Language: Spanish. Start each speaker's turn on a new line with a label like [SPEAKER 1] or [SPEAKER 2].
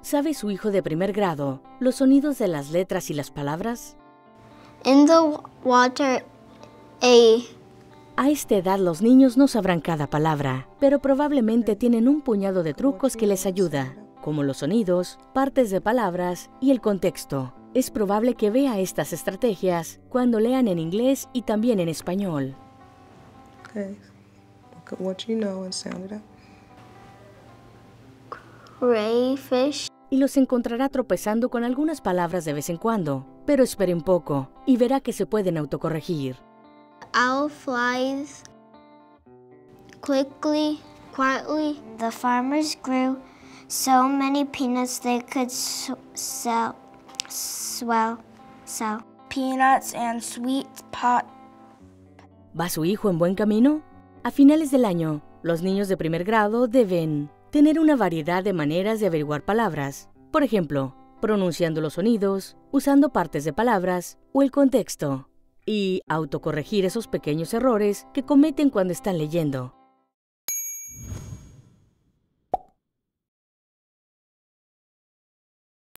[SPEAKER 1] ¿Sabe su hijo de primer grado los sonidos de las letras y las palabras?
[SPEAKER 2] In the water, a.
[SPEAKER 1] A esta edad los niños no sabrán cada palabra, pero probablemente tienen un puñado de trucos que les ayuda, como los sonidos, partes de palabras y el contexto. Es probable que vea estas estrategias cuando lean en inglés y también en español.
[SPEAKER 3] Okay. Look at what you know and sound it out.
[SPEAKER 2] Crayfish.
[SPEAKER 1] Y los encontrará tropezando con algunas palabras de vez en cuando, pero espere un poco y verá que se pueden autocorregir.
[SPEAKER 2] Owl flies quietly. The farmers grew so many peanuts they could sell. Peanuts and sweet pot.
[SPEAKER 1] ¿Va su hijo en buen camino? A finales del año, los niños de primer grado deben tener una variedad de maneras de averiguar palabras. Por ejemplo, pronunciando los sonidos, usando partes de palabras o el contexto. Y autocorregir esos pequeños errores que cometen cuando están leyendo.